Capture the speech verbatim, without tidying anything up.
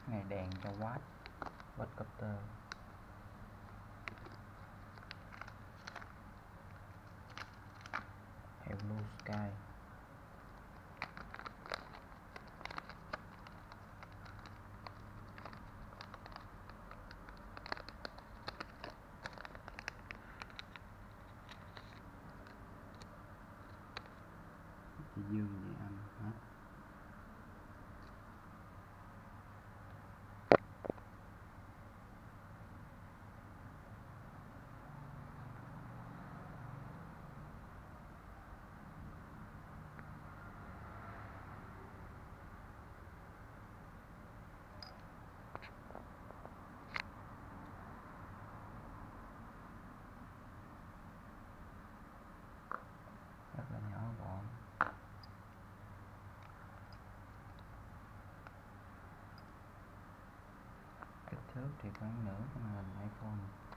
này đèn cho watt quadcopter. Hiệu Blue Sky. Chị dương vậy anh hết. Rất là nhỏ gọn. Kích thước thì khoảng nửa cái màn hình iPhone.